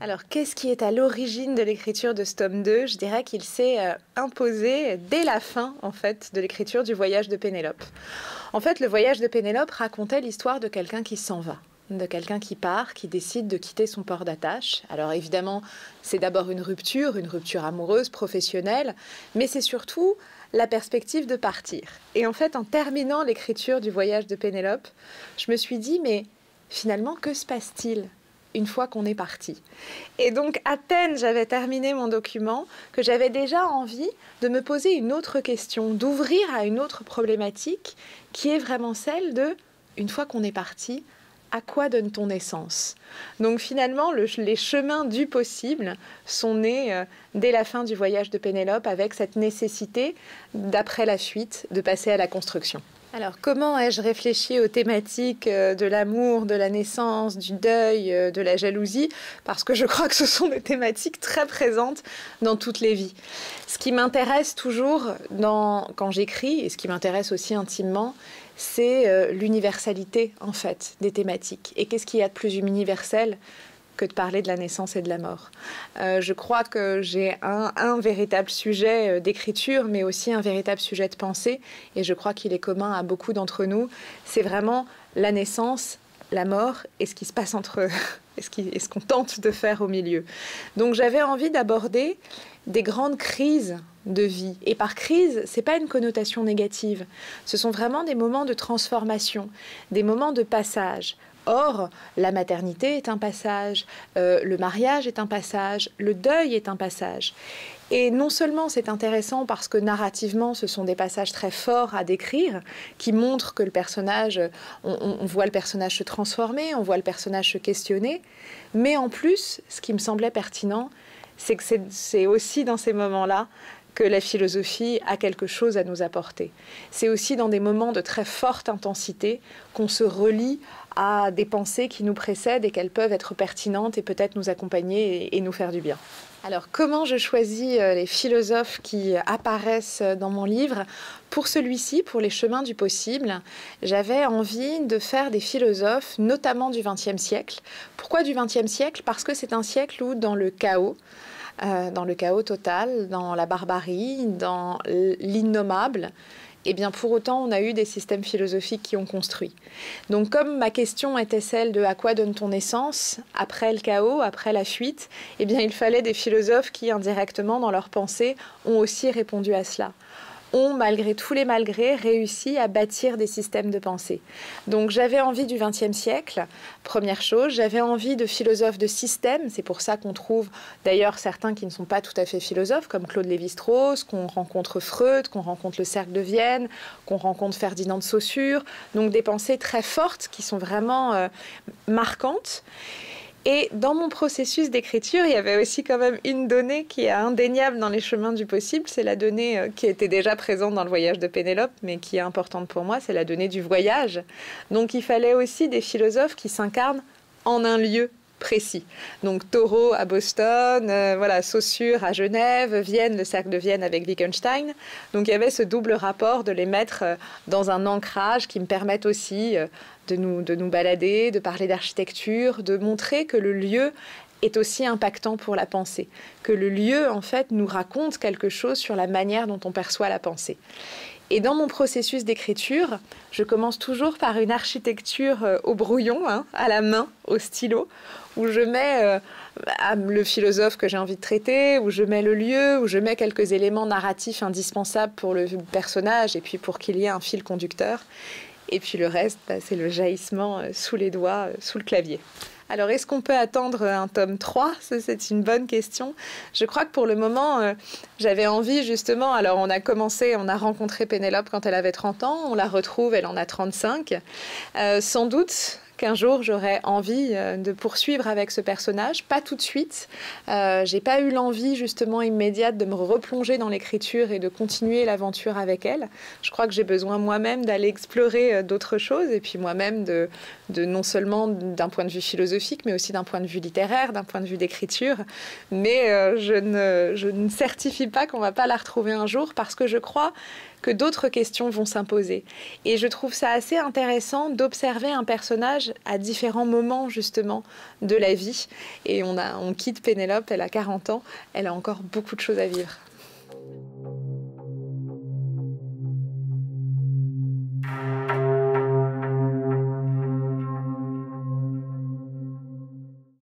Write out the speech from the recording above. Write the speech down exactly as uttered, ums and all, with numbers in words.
Alors, qu'est-ce qui est à l'origine de l'écriture de ce tome deux? Je dirais qu'il s'est euh, imposé dès la fin, en fait, de l'écriture du voyage de Pénélope. En fait, le voyage de Pénélope racontait l'histoire de quelqu'un qui s'en va, de quelqu'un qui part, qui décide de quitter son port d'attache. Alors évidemment, c'est d'abord une rupture, une rupture amoureuse, professionnelle, mais c'est surtout la perspective de partir. Et en fait, en terminant l'écriture du voyage de Pénélope, je me suis dit, mais finalement, que se passe-t-il une fois qu'on est parti? Et donc, à peine j'avais terminé mon document, que j'avais déjà envie de me poser une autre question, d'ouvrir à une autre problématique, qui est vraiment celle de, une fois qu'on est parti, à quoi donne-t-on naissance? Donc finalement, le, les chemins du possible sont nés euh, dès la fin du voyage de Pénélope, avec cette nécessité, d'après la fuite, de passer à la construction. Alors, comment ai-je réfléchi aux thématiques de l'amour, de la naissance, du deuil, de la jalousie? Parce que je crois que ce sont des thématiques très présentes dans toutes les vies. Ce qui m'intéresse toujours dans, quand j'écris, et ce qui m'intéresse aussi intimement, c'est euh, l'universalité, en fait, des thématiques. Et qu'est-ce qu'il y a de plus universel que de parler de la naissance et de la mort. Euh, je crois que j'ai un, un véritable sujet d'écriture, mais aussi un véritable sujet de pensée, et je crois qu'il est commun à beaucoup d'entre nous. C'est vraiment la naissance, la mort, et ce qui se passe entre eux, et ce qui, et ce qu'on tente de faire au milieu. Donc j'avais envie d'aborder des grandes crises de vie. Et par crise, c'est pas une connotation négative. Ce sont vraiment des moments de transformation, des moments de passage. Or, la maternité est un passage, euh, le mariage est un passage, le deuil est un passage. Et non seulement c'est intéressant parce que narrativement, ce sont des passages très forts à décrire, qui montrent que le personnage, on, on voit le personnage se transformer, on voit le personnage se questionner, mais en plus, ce qui me semblait pertinent, c'est que c'est aussi dans ces moments-là que la philosophie a quelque chose à nous apporter. C'est aussi dans des moments de très forte intensité qu'on se relie à des pensées qui nous précèdent et qu'elles peuvent être pertinentes et peut-être nous accompagner et, et nous faire du bien. Alors, comment je choisis les philosophes qui apparaissent dans mon livre? Pour celui-ci, pour les chemins du possible, j'avais envie de faire des philosophes, notamment du vingtième siècle. Pourquoi du vingtième siècle? Parce que c'est un siècle où, dans le chaos, Euh, dans le chaos total, dans la barbarie, dans l'innommable, et bien pour autant on a eu des systèmes philosophiques qui ont construit. Donc comme ma question était celle de à quoi donne-t-on naissance après le chaos, après la fuite, et bien il fallait des philosophes qui indirectement dans leur pensée ont aussi répondu à cela, ont, malgré tous les malgrés, réussi à bâtir des systèmes de pensée. Donc j'avais envie du vingtième siècle, première chose, j'avais envie de philosophes de système, c'est pour ça qu'on trouve d'ailleurs certains qui ne sont pas tout à fait philosophes, comme Claude Lévi-Strauss, qu'on rencontre Freud, qu'on rencontre le Cercle de Vienne, qu'on rencontre Ferdinand de Saussure, donc des pensées très fortes qui sont vraiment euh, marquantes. Et dans mon processus d'écriture, il y avait aussi quand même une donnée qui est indéniable dans les chemins du possible. C'est la donnée qui était déjà présente dans le voyage de Pénélope, mais qui est importante pour moi, c'est la donnée du voyage. Donc il fallait aussi des philosophes qui s'incarnent en un lieu précis. Donc Thoreau à Boston, euh, voilà, Saussure à Genève, Vienne, le cercle de Vienne avec Wittgenstein. Donc il y avait ce double rapport de les mettre euh, dans un ancrage qui me permette aussi euh, de nous, de nous balader, de parler d'architecture, de montrer que le lieu est aussi impactant pour la pensée, que le lieu en fait nous raconte quelque chose sur la manière dont on perçoit la pensée. Et dans mon processus d'écriture, je commence toujours par une architecture euh, au brouillon, hein, à la main, au stylo, où je mets euh, le philosophe que j'ai envie de traiter, où je mets le lieu, où je mets quelques éléments narratifs indispensables pour le personnage et puis pour qu'il y ait un fil conducteur. Et puis le reste, bah, c'est le jaillissement euh, sous les doigts, euh, sous le clavier. Alors, est-ce qu'on peut attendre un tome trois? Ça, c'est une bonne question. Je crois que pour le moment, euh, j'avais envie justement... Alors, on a commencé, on a rencontré Pénélope quand elle avait trente ans. On la retrouve, elle en a trente-cinq. Euh, sans doute qu'un jour, j'aurais envie euh, de poursuivre avec ce personnage. Pas tout de suite. Euh, j'ai pas eu l'envie, justement, immédiate de me replonger dans l'écriture et de continuer l'aventure avec elle. Je crois que j'ai besoin moi-même d'aller explorer euh, d'autres choses. Et puis moi-même, de, de non seulement d'un point de vue philosophique, mais aussi d'un point de vue littéraire, d'un point de vue d'écriture. Mais euh, je, ne, je ne certifie pas qu'on ne va pas la retrouver un jour parce que je crois que d'autres questions vont s'imposer. Et je trouve ça assez intéressant d'observer un personnage à différents moments justement de la vie. Et on, a, on quitte Pénélope, elle a quarante ans, elle a encore beaucoup de choses à vivre.